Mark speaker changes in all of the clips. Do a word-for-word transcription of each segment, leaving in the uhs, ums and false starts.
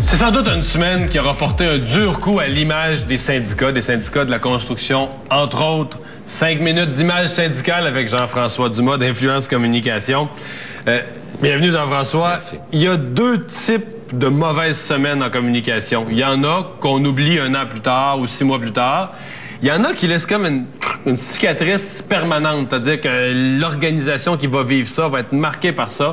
Speaker 1: C'est sans doute une semaine qui aura porté un dur coup à l'image des syndicats, des syndicats de la construction, entre autres. Cinq minutes d'image syndicale avec Jean-François Dumas d'Influence Communication. Euh, bienvenue Jean-François.
Speaker 2: Merci.
Speaker 1: Il y a deux types de mauvaises semaines en communication. Il y en a qu'on oublie un an plus tard ou six mois plus tard. Il y en a qui laissent comme une, une cicatrice permanente, c'est-à-dire que l'organisation qui va vivre ça va être marquée par ça.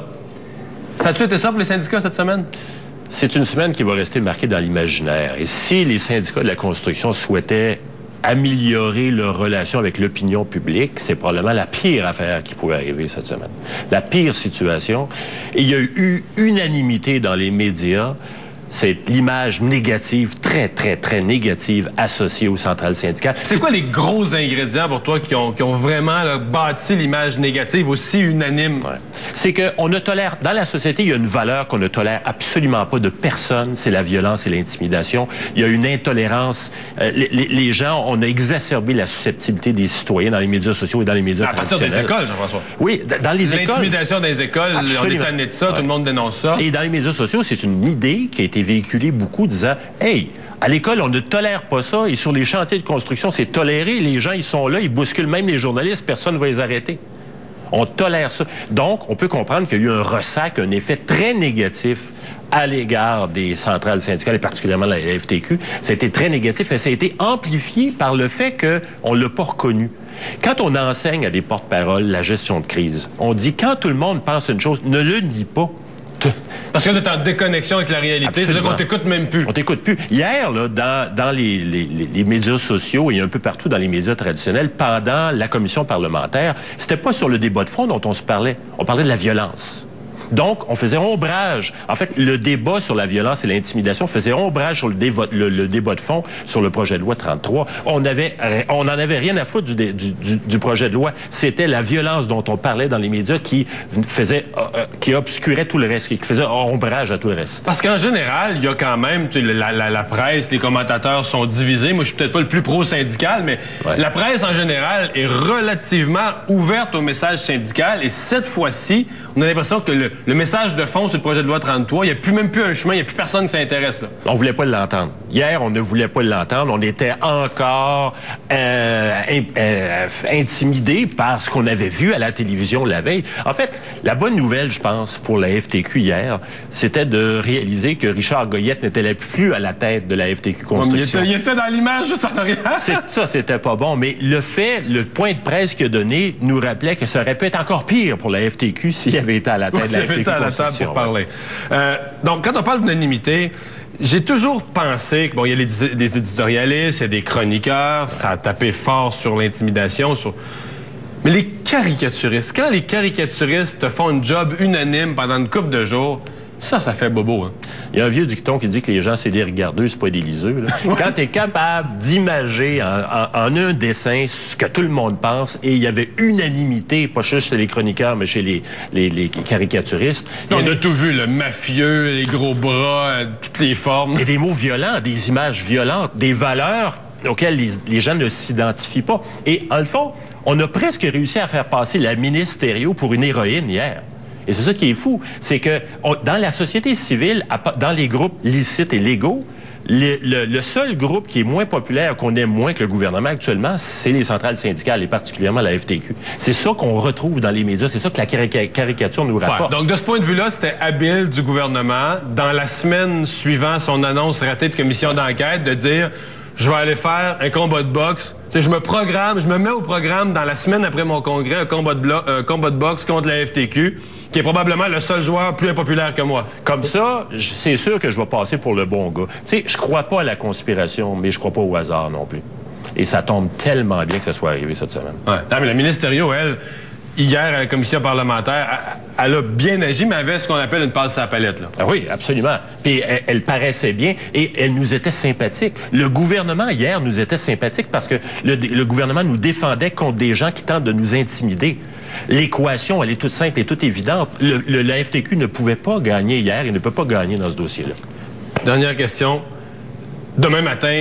Speaker 1: Ça a-tu été ça pour les syndicats cette semaine?
Speaker 2: C'est une semaine qui va rester marquée dans l'imaginaire. Et si les syndicats de la construction souhaitaient améliorer leur relation avec l'opinion publique, c'est probablement la pire affaire qui pouvait arriver cette semaine. La pire situation. Et il y a eu unanimité dans les médias. C'est l'image négative, très, très, très négative associée aux centrales syndicales.
Speaker 1: C'est quoi les gros ingrédients pour toi qui ont, qui ont vraiment là, bâti l'image négative aussi unanime?
Speaker 2: Ouais. C'est qu'on ne tolère, dans la société, il y a une valeur qu'on ne tolère absolument pas de personne, c'est la violence et l'intimidation. Il y a une intolérance. Euh, les, les, les gens, on a exacerbé la susceptibilité des citoyens dans les médias sociaux et dans les médias
Speaker 1: À partir des écoles, Jean-François.
Speaker 2: Oui, dans les écoles.
Speaker 1: L'intimidation dans les écoles,
Speaker 2: Absolument.
Speaker 1: on est tanné de ça, ouais. Tout le monde dénonce ça.
Speaker 2: Et dans les médias sociaux, c'est une idée qui a été véhiculée beaucoup, disant « Hey, à l'école, on ne tolère pas ça, et sur les chantiers de construction, c'est toléré, les gens, ils sont là, ils bousculent même les journalistes, personne ne va les arrêter. » On tolère ça. Donc, on peut comprendre qu'il y a eu un ressac, un effet très négatif à l'égard des centrales syndicales, et particulièrement la F T Q. Ça a été très négatif, et ça a été amplifié par le fait qu'on ne l'a pas reconnu. Quand on enseigne à des porte-paroles la gestion de crise, on dit, quand tout le monde pense une chose, ne le dis pas.
Speaker 1: Parce que là, t'es en déconnexion avec la réalité. C'est-à-dire qu'on t'écoute même plus.
Speaker 2: On t'écoute plus. Hier, là, dans, dans les, les, les médias sociaux et un peu partout dans les médias traditionnels, pendant la commission parlementaire, c'était pas sur le débat de fond dont on se parlait. On parlait de la violence. Donc, on faisait ombrage. En fait, le débat sur la violence et l'intimidation faisait ombrage sur le, débat, le, le débat de fond sur le projet de loi trente-trois. On avait, on n'en avait rien à foutre du, du, du, du projet de loi. C'était la violence dont on parlait dans les médias qui faisait, euh, qui obscurait tout le reste, qui faisait ombrage à tout le reste.
Speaker 1: Parce qu'en général, il y a quand même, tu sais, la, la, la presse, les commentateurs sont divisés. Moi, je suis peut-être pas le plus pro-syndical, mais ouais. La presse, en général, est relativement ouverte au message syndical. Et cette fois-ci, on a l'impression que le Le message de fond sur le projet de loi trente-trois, il n'y a plus même plus un chemin, il n'y a plus personne qui s'intéresse là.
Speaker 2: On voulait pas l'entendre. Hier, on ne voulait pas l'entendre. On était encore euh, in, euh, intimidés par ce qu'on avait vu à la télévision la veille. En fait, la bonne nouvelle, je pense, pour la F T Q hier, c'était de réaliser que Richard Goyette n'était plus à la tête de la F T Q Construction.
Speaker 1: Il était, il était dans l'image juste en arrière.
Speaker 2: Ça, c'était pas bon. Mais le fait, le point de presse qu'il a donné nous rappelait que ça aurait pu être encore pire pour la F T Q s'il avait été à la tête
Speaker 1: ouais,
Speaker 2: de la F T Q.
Speaker 1: À la table pour parler. Euh, donc, quand on parle d'unanimité, j'ai toujours pensé que, bon, il y a les, des éditorialistes, il y a des chroniqueurs, ça a tapé fort sur l'intimidation, sur... Mais les caricaturistes, quand les caricaturistes te font un job unanime pendant une couple de jours, ça, ça fait bobo. Hein?
Speaker 2: Il y a un vieux dicton qui dit que les gens, c'est des regardeux, c'est pas des liseux. Là. Quand tu es capable d'imager en, en, en un dessin ce que tout le monde pense, et il y avait unanimité, pas juste chez les chroniqueurs, mais chez les, les, les caricaturistes.
Speaker 1: On
Speaker 2: avait...
Speaker 1: a tout vu, le mafieux, les gros bras, euh, toutes les formes.
Speaker 2: Et des mots violents, des images violentes, des valeurs auxquelles les, les gens ne s'identifient pas. Et en le fond, on a presque réussi à faire passer la ministre Thériault pour une héroïne hier. Et c'est ça qui est fou, c'est que on, dans la société civile, dans les groupes licites et légaux, le, le, le seul groupe qui est moins populaire, qu'on aime moins que le gouvernement actuellement, c'est les centrales syndicales, et particulièrement la F T Q. C'est ça qu'on retrouve dans les médias, c'est ça que la caric caricature nous rapporte.
Speaker 1: Ouais, donc de ce point de vue-là, c'était habile du gouvernement, dans la semaine suivant son annonce ratée de commission d'enquête, de dire... Je vais aller faire un combat de boxe. Tu sais, je me programme, je me mets au programme dans la semaine après mon congrès, un combat de, un combat de boxe contre la F T Q, qui est probablement le seul joueur plus impopulaire que moi.
Speaker 2: Comme ça, c'est sûr que je vais passer pour le bon gars. Tu sais, je crois pas à la conspiration, mais je crois pas au hasard non plus. Et ça tombe tellement bien que ça soit arrivé cette semaine.
Speaker 1: Ouais. Non, mais la ministre Thériault, elle, hier à la commission parlementaire, elle, elle a bien agi, mais avait ce qu'on appelle une passe à la palette. Là.
Speaker 2: Ah oui, absolument. Puis elle, elle paraissait bien et elle nous était sympathique. Le gouvernement, hier, nous était sympathique parce que le, le gouvernement nous défendait contre des gens qui tentent de nous intimider. L'équation, elle est toute simple et toute évidente. Le, le, la F T Q ne pouvait pas gagner hier et ne peut pas gagner dans ce dossier-là.
Speaker 1: Dernière question. Demain matin,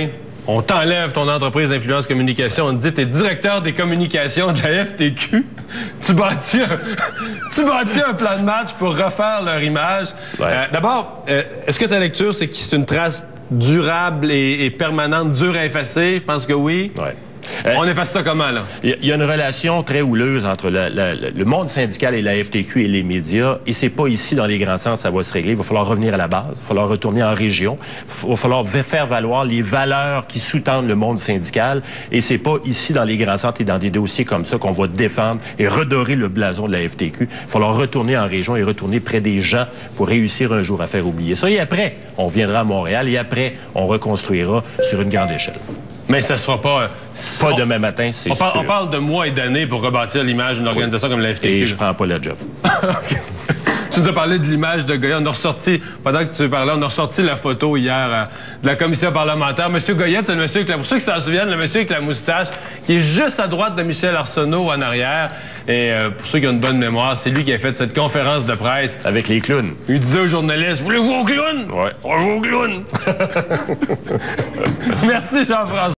Speaker 1: on t'enlève ton entreprise d'influence communication, on te dit t'es directeur des communications de la F T Q, tu bâtis un, tu bâtis un plan de match pour refaire leur image. Ouais. Euh, D'abord, euh, est-ce que ta lecture, c'est que c'est une trace durable et, et permanente, dure à effacer? Je pense que oui.
Speaker 2: Ouais.
Speaker 1: On efface ça comment, là?
Speaker 2: Il y a une relation très houleuse entre la, la, le monde syndical et la F T Q et les médias, et c'est pas ici, dans les grands centres, ça va se régler. Il va falloir revenir à la base, il va falloir retourner en région, il va falloir faire valoir les valeurs qui sous-tendent le monde syndical, et c'est pas ici, dans les grands centres et dans des dossiers comme ça, qu'on va défendre et redorer le blason de la F T Q. Il va falloir retourner en région et retourner près des gens pour réussir un jour à faire oublier ça. Et après, on viendra à Montréal, et après, on reconstruira sur une grande échelle.
Speaker 1: Mais ça se fera pas... Euh,
Speaker 2: pas
Speaker 1: on,
Speaker 2: demain matin, c'est
Speaker 1: on,
Speaker 2: sûr.
Speaker 1: on parle de mois et d'années pour rebâtir l'image d'une organisation oui. comme la F T Q.
Speaker 2: Et je prends pas le job.
Speaker 1: Okay. Tu nous as parlé de l'image de Goyette. On a ressorti, pendant que tu parlais, on a ressorti la photo hier euh, de la commission parlementaire. Monsieur Goyette, c'est le monsieur avec la... Pour ceux qui s'en souviennent, le monsieur avec la moustache, qui est juste à droite de Michel Arsenault en arrière. Et euh, pour ceux qui ont une bonne mémoire, c'est lui qui a fait cette conférence de presse.
Speaker 2: Avec les clowns.
Speaker 1: Il disait aux journalistes, voulez-vous au clown?
Speaker 2: Ouais.
Speaker 1: On joue au clown. Merci Jean-François.